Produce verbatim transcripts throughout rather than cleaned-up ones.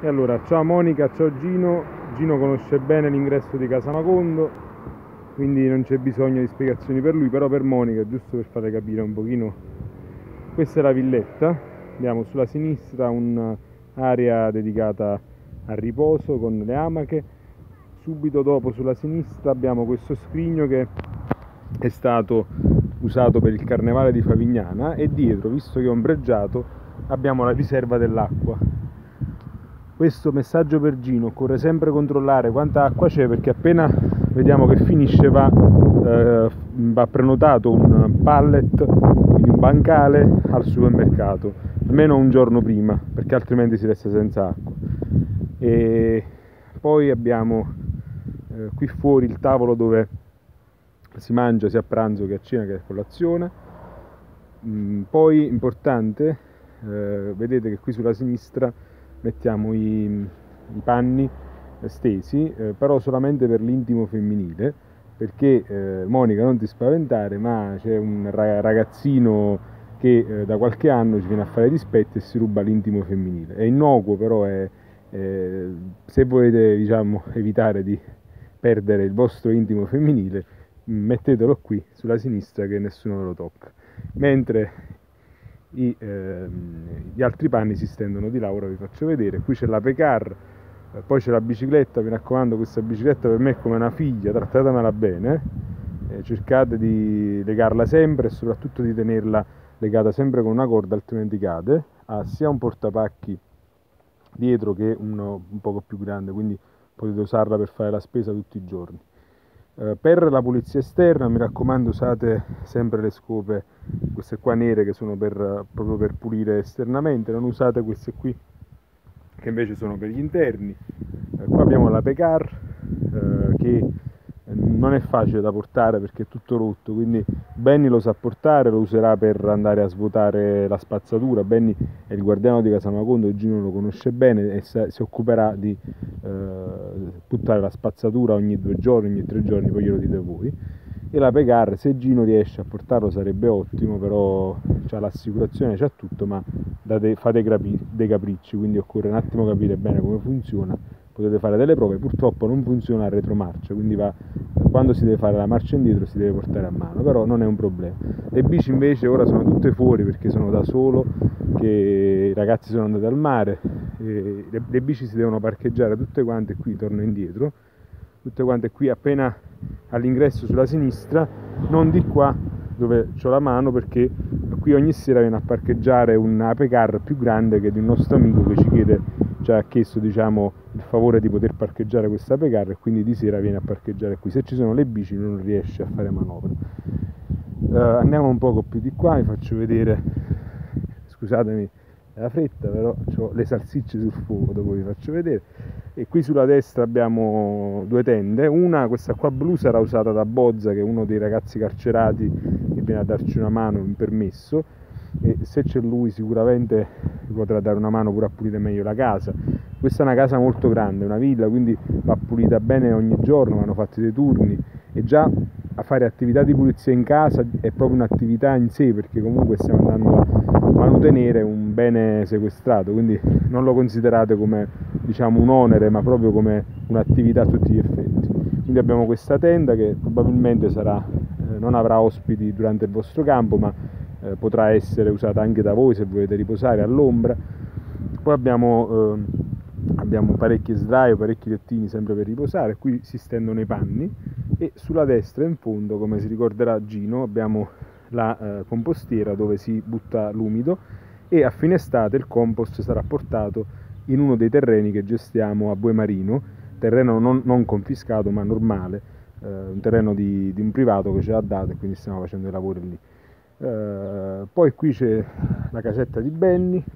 E allora, ciao Monica, ciao Gino. Gino conosce bene l'ingresso di Casa Macondo, quindi non c'è bisogno di spiegazioni per lui, però per Monica, giusto per farle capire un pochino, questa è la villetta. Abbiamo sulla sinistra un'area dedicata al riposo con le amache. Subito dopo, sulla sinistra, abbiamo questo scrigno che è stato usato per il carnevale di Favignana, e dietro, visto che è ombreggiato, abbiamo la riserva dell'acqua. Questo messaggio per Gino: occorre sempre controllare quanta acqua c'è, perché appena vediamo che finisce va, eh, va prenotato un pallet, quindi un bancale al supermercato, almeno un giorno prima, perché altrimenti si resta senza acqua. E poi abbiamo eh, qui fuori il tavolo dove si mangia sia a pranzo che a cena che a colazione. Mm, poi importante, eh, vedete che qui sulla sinistra mettiamo i, i panni stesi, eh, però solamente per l'intimo femminile, perché eh, Monica, non ti spaventare, ma c'è un ragazzino che eh, da qualche anno ci viene a fare dispetti e si ruba l'intimo femminile. È innocuo, però è, eh, se volete, diciamo, evitare di perdere il vostro intimo femminile, mettetelo qui sulla sinistra che nessuno ve lo tocca. Mentre I, ehm, gli altri panni si stendono di là, ora vi faccio vedere. Qui c'è la Pecar, eh, poi c'è la bicicletta. Mi raccomando, questa bicicletta per me è come una figlia, trattatemela bene, eh, cercate di legarla sempre e soprattutto di tenerla legata sempre con una corda, altrimenti cade. Ha sia un portapacchi dietro che uno un poco più grande, quindi potete usarla per fare la spesa tutti i giorni. Uh, per la pulizia esterna, mi raccomando, usate sempre le scope, queste qua nere, che sono per, uh, proprio per pulire esternamente. Non usate queste qui che invece sono per gli interni. Uh, qua abbiamo la Pecar, uh, che non è facile da portare perché è tutto rotto, quindi Benny lo sa portare, lo userà per andare a svuotare la spazzatura. Benny è il guardiano di Casa Macondo, Gino lo conosce bene e si occuperà di eh, buttare la spazzatura ogni due giorni, ogni tre giorni, poi glielo dite voi. E la Pecar, se Gino riesce a portarlo sarebbe ottimo, però c'ha l'assicurazione, c'ha tutto, ma date, fate dei capricci, quindi occorre un attimo capire bene come funziona. Potete fare delle prove, purtroppo non funziona a retromarcia, quindi va, quando si deve fare la marcia indietro si deve portare a mano, però non è un problema. Le bici invece ora sono tutte fuori perché sono da solo, che i ragazzi sono andati al mare, e le, le bici si devono parcheggiare tutte quante qui, torno indietro, tutte quante qui appena all'ingresso sulla sinistra, non di qua dove ho la mano, perché qui ogni sera viene a parcheggiare un Apecar più grande che è di un nostro amico che ci chiede, ci ha chiesto, diciamo, il favore di poter parcheggiare questa Apecar, e quindi di sera viene a parcheggiare qui. Se ci sono le bici non riesce a fare manovra. Uh, andiamo un poco più di qua, vi faccio vedere, scusatemi la fretta, però ho le salsicce sul fuoco, dopo vi faccio vedere. E qui sulla destra abbiamo due tende, una, questa qua blu, sarà usata da Bozza, che è uno dei ragazzi carcerati che viene a darci una mano in permesso, e se c'è lui sicuramente potrà dare una mano pure a pulire meglio la casa. Questa è una casa molto grande, una villa, quindi va pulita bene ogni giorno, vanno fatti dei turni, e già a fare attività di pulizia in casa è proprio un'attività in sé, perché comunque stiamo andando a manutenere un bene sequestrato, quindi non lo considerate come, diciamo, un onere, ma proprio come un'attività a tutti gli effetti. Quindi abbiamo questa tenda che probabilmente sarà, eh, non avrà ospiti durante il vostro campo, ma eh, potrà essere usata anche da voi se volete riposare all'ombra. Poi abbiamo, eh, abbiamo parecchi sdraio, parecchi lettini sempre per riposare. Qui si stendono i panni, e sulla destra in fondo, come si ricorderà Gino, abbiamo la eh, compostiera dove si butta l'umido, e a fine estate il compost sarà portato in uno dei terreni che gestiamo a Bue Marino, terreno non, non confiscato ma normale, eh, un terreno di, di un privato che ce l'ha dato, e quindi stiamo facendo i lavori lì. Eh, poi qui c'è la casetta di Benny,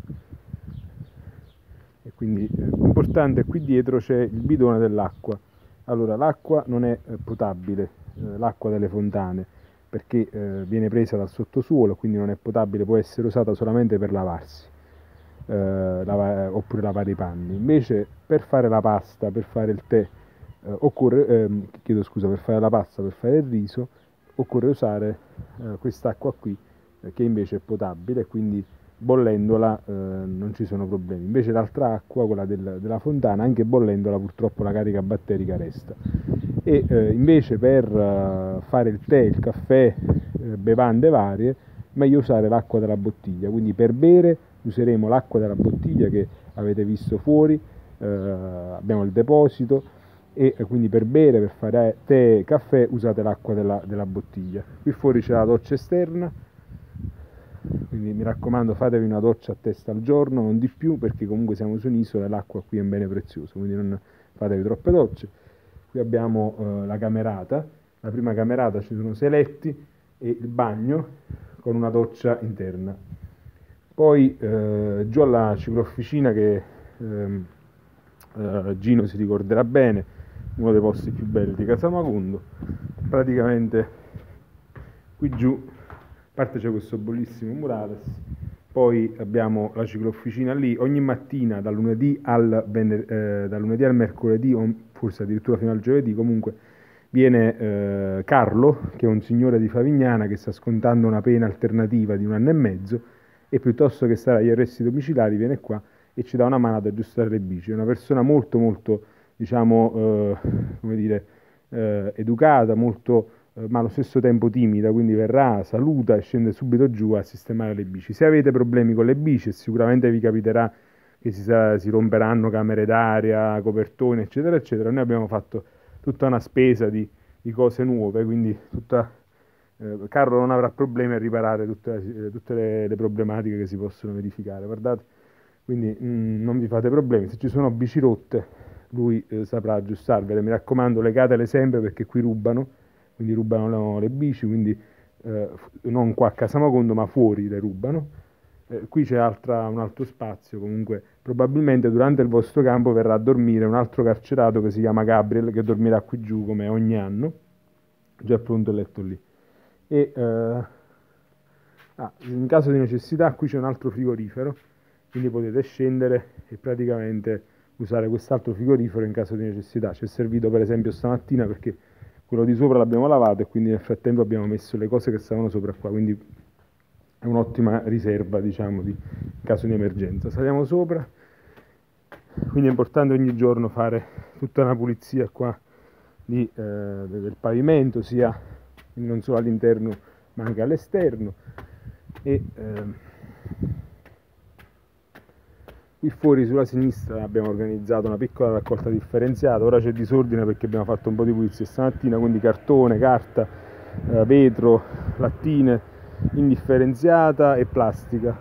e quindi eh, importante, qui dietro c'è il bidone dell'acqua. Allora, l'acqua non è eh, potabile, eh, l'acqua delle fontane, perché eh, viene presa dal sottosuolo, quindi non è potabile, può essere usata solamente per lavarsi, eh, lava, oppure lavare i panni. Invece per fare la pasta, per fare il tè, eh, occorre, eh, chiedo scusa, per fare la pasta, per fare il riso, occorre usare eh, quest'acqua qui, eh, che invece è potabile, quindi bollendola eh, non ci sono problemi. Invece l'altra acqua, quella del, della fontana, anche bollendola purtroppo la carica batterica resta. E eh, invece per eh, fare il tè, il caffè, eh, bevande varie, meglio usare l'acqua della bottiglia. Quindi per bere useremo l'acqua della bottiglia che avete visto fuori, eh, abbiamo il deposito, e eh, quindi per bere, per fare tè, caffè, usate l'acqua della, della bottiglia. Qui fuori c'è la doccia esterna, quindi mi raccomando, fatevi una doccia a testa al giorno, non di più, perché comunque siamo su un'isola e l'acqua qui è un bene prezioso, quindi non fatevi troppe docce. Qui abbiamo eh, la camerata, la prima camerata, ci sono sei letti e il bagno con una doccia interna. Poi eh, giù alla ciclofficina che ehm, eh, Gino si ricorderà bene, uno dei posti più belli di Casamacundo. Praticamente qui giù, a parte c'è questo bellissimo murales, poi abbiamo la ciclofficina lì. Ogni mattina dal lunedì al, vener- eh, dal lunedì al mercoledì, o forse addirittura fino al giovedì, comunque viene eh, Carlo, che è un signore di Favignana che sta scontando una pena alternativa di un anno e mezzo, e piuttosto che stare agli arresti domiciliari viene qua e ci dà una mano ad aggiustare le bici. È una persona molto molto, diciamo, eh, come dire, eh, educata, molto eh, ma allo stesso tempo timida, quindi verrà, saluta e scende subito giù a sistemare le bici. Se avete problemi con le bici, sicuramente vi capiterà che si, sa, si romperanno camere d'aria, copertoni, eccetera, eccetera. Noi abbiamo fatto tutta una spesa di, di cose nuove, quindi tutta, eh, Carlo non avrà problemi a riparare tutte, eh, tutte le, le problematiche che si possono verificare, guardate, quindi mh, non vi fate problemi. Se ci sono bici rotte lui eh, saprà aggiustarvele. Mi raccomando, legatele sempre, perché qui rubano, quindi rubano le bici, quindi eh, non qua a Casamacundo ma fuori le rubano. Eh, qui c'è altra, un altro spazio, comunque probabilmente durante il vostro campo verrà a dormire un altro carcerato che si chiama Gabriel, che dormirà qui giù come ogni anno, già pronto il letto lì. E eh, ah, in caso di necessità qui c'è un altro frigorifero, quindi potete scendere e praticamente usare quest'altro frigorifero in caso di necessità. Ci è servito per esempio stamattina perché quello di sopra l'abbiamo lavato e quindi nel frattempo abbiamo messo le cose che stavano sopra qua, quindi è un'ottima riserva, diciamo, di, in caso di emergenza. Saliamo sopra, quindi è importante ogni giorno fare tutta una pulizia qua di, eh, del pavimento, sia non solo all'interno ma anche all'esterno. E ehm, qui fuori sulla sinistra abbiamo organizzato una piccola raccolta differenziata. Ora c'è disordine perché abbiamo fatto un po' di pulizia stamattina, quindi cartone, carta, eh, vetro, lattine, indifferenziata e plastica.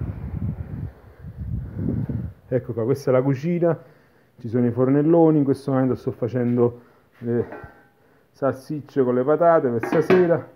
Ecco qua, questa è la cucina, ci sono i fornelloni. In questo momento sto facendo le salsicce con le patate per stasera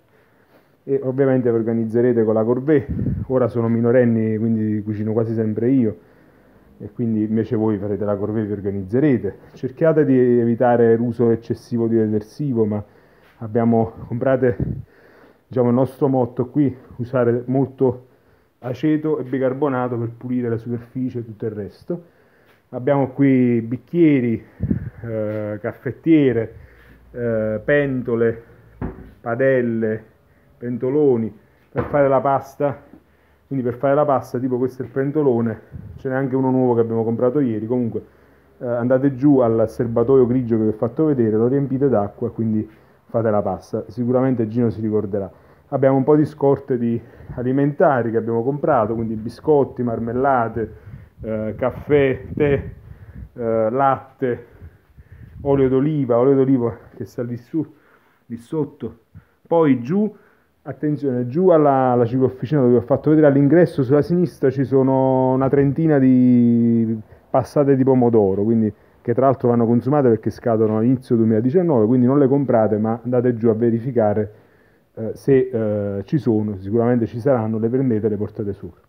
e ovviamente vi organizzerete con la corvée. Ora sono minorenni, quindi cucino quasi sempre io, e quindi invece voi farete la corvée, vi organizzerete. Cercate di evitare l'uso eccessivo di detersivo, ma abbiamo comprate, diciamo, il nostro motto qui, usare molto aceto e bicarbonato per pulire la superficie e tutto il resto. Abbiamo qui bicchieri, eh, caffettiere, eh, pentole, padelle, pentoloni per fare la pasta. Quindi per fare la pasta, tipo questo è il pentolone, ce n'è anche uno nuovo che abbiamo comprato ieri. Comunque eh, andate giù al serbatoio grigio che vi ho fatto vedere, lo riempite d'acqua e quindi fate la pasta. Sicuramente Gino si ricorderà. Abbiamo un po' di scorte di alimentari che abbiamo comprato, quindi biscotti, marmellate, eh, caffè, tè, eh, latte, olio d'oliva, olio d'oliva che sta lì su, lì sotto. Poi giù, attenzione, giù alla, alla ciclofficina dove vi ho fatto vedere, all'ingresso sulla sinistra ci sono una trentina di passate di pomodoro, quindi che tra l'altro vanno consumate perché scadono all'inizio duemiladiciannove, quindi non le comprate ma andate giù a verificare eh, se eh, ci sono, sicuramente ci saranno, le prendete e le portate sopra.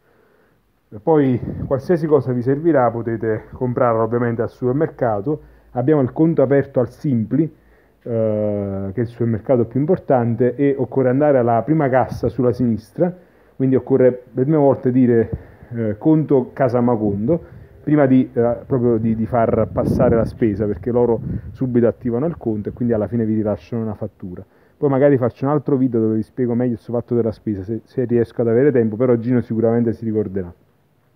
Poi qualsiasi cosa vi servirà potete comprarla ovviamente al supermercato. Abbiamo il conto aperto al Simpli, eh, che è il supermercato più importante, e occorre andare alla prima cassa sulla sinistra, quindi occorre per prima volta dire eh, conto Casamacundo prima di, eh, proprio di, di far passare la spesa, perché loro subito attivano il conto e quindi alla fine vi rilasciano una fattura. Poi magari faccio un altro video dove vi spiego meglio questo fatto della spesa, se, se riesco ad avere tempo, però Gino sicuramente si ricorderà.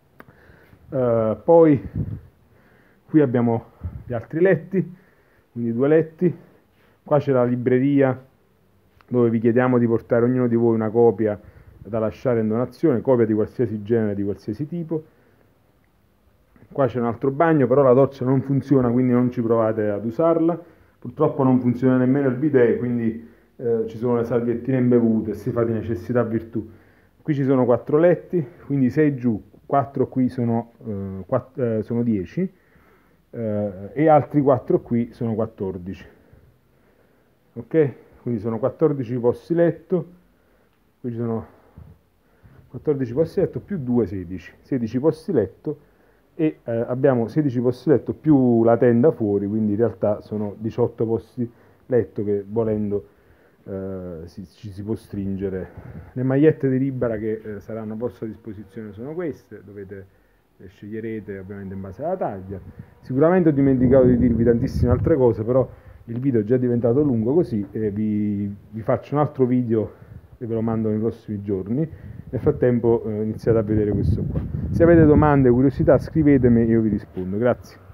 Uh, poi qui abbiamo gli altri letti, quindi due letti. Qua c'è la libreria dove vi chiediamo di portare ognuno di voi una copia da lasciare in donazione, copia di qualsiasi genere, di qualsiasi tipo. Qua c'è un altro bagno, però la doccia non funziona, quindi non ci provate ad usarla. Purtroppo non funziona nemmeno il bidet, quindi eh, ci sono le salviettine imbevute, si fa di necessità virtù. Qui ci sono quattro letti, quindi sei giù, quattro qui sono, eh, quattro, eh, sono dieci, eh, e altri quattro qui sono quattordici. Ok? Quindi sono quattordici posti letto, qui ci sono quattordici posti letto più due, sedici, sedici posti letto, e eh, abbiamo sedici posti letto più la tenda fuori, quindi in realtà sono diciotto posti letto che volendo eh, si, ci si può stringere. Le magliette di Libera che eh, saranno a vostra disposizione sono queste, dovete le sceglierete ovviamente in base alla taglia. Sicuramente ho dimenticato di dirvi tantissime altre cose, però il video è già diventato lungo così, e vi, vi faccio un altro video e ve lo mando nei prossimi giorni. Nel frattempo eh, iniziate a vedere questo qua. Se avete domande o curiosità scrivetemi e io vi rispondo. Grazie.